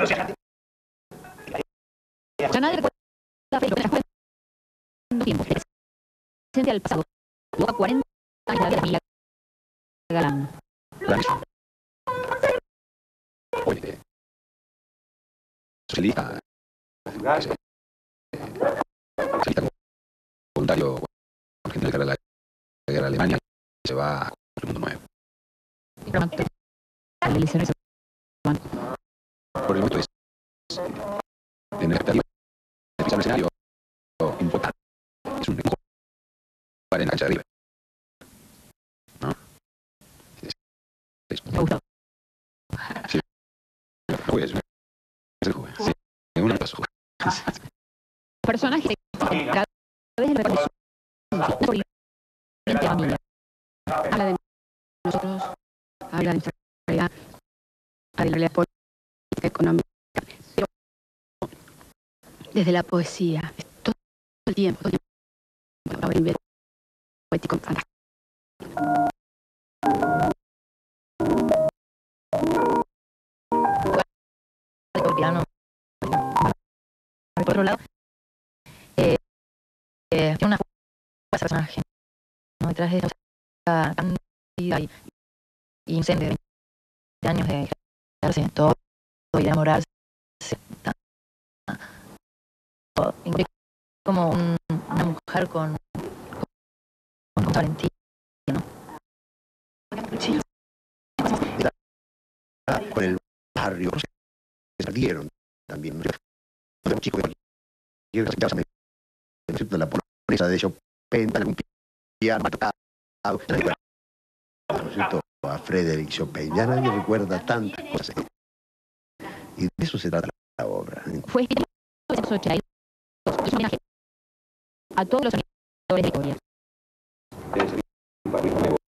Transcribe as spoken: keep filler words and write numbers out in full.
Ya nadie recuerda lo que transcurre en el tiempo. Presente al pasado. Luego a cuarenta años de la vida de Emilia Galán. Oye, socialista, socialista voluntario con gente de la guerra de Alemania, se va a otro mundo nuevo. Por el momento es tener expectativa de pisar un escenario importante. Es un jugar en la cancha de River. ¿No? Es, es, Me gustó. Sí. No juegues, es el juego. Sí. En una paso. Personaje que cada vez el reconocimiento de familia. Habla de nosotros, habla de nuestra realidad, habla de la realidad política, económica, pero desde la poesía, todo el tiempo, todo el tiempo, para ver poético, fantástico. El piano, por otro lado, eh, eh, tiene una fuerza personaje, ¿no? Detrás de esa candida y, y inocente de veinte años de crearse todo y de enamorarse, todo, como un, una mujer con, con, con valentía, ¿no? Sí. Con el barrio, se perdieron también, ¿no? Un chico que cualquier cosa me excepto la pobreza de Chopin, un piano tocado, ¿no es cierto? A Frédéric Chopin, ya nadie recuerda tantas cosas. Y de eso se trata la obra. Fue escrito en mil novecientos ochenta y dos, es un homenaje a todos los sonidos de historia.